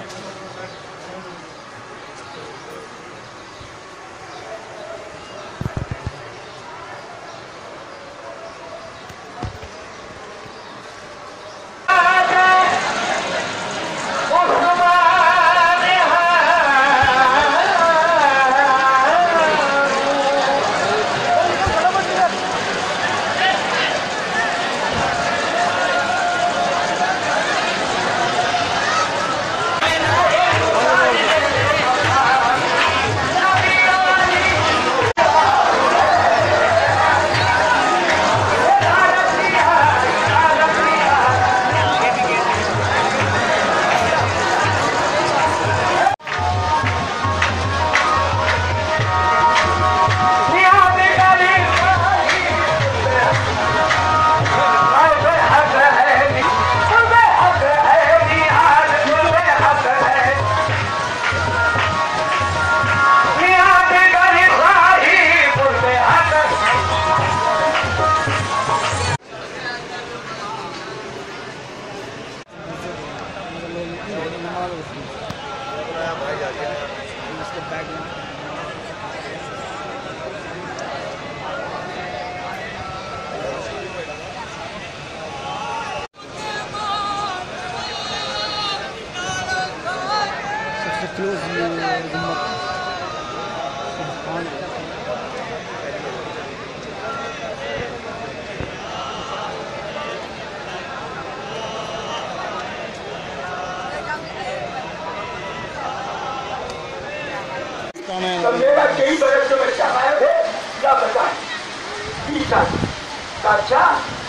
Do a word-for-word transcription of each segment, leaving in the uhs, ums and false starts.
तो मेरा कई बरस जो बच्चा आया थे क्या बताए बीस साल अच्छा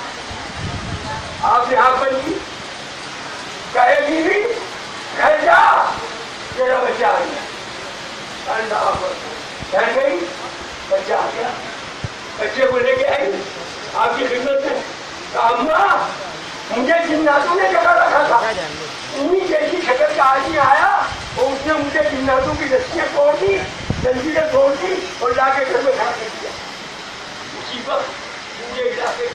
आप यहाँ पर भी कहे बीवी घर जा तेरा बच्चा आ गया घर गई बच्चा आ गया बच्चे को लेके आई आपकी खिदमत में कहा मुझे जिन्नातों ने जगह रखा था उन्हीं जैसी शक्ल का आदमी आया और उसने मुझे जिन्नातों की रस्सियाँ तोड़ दी जंजीरें तोड़ दी और लाके घर में खड़ा कर दिया मुसीबत पूरे इलाके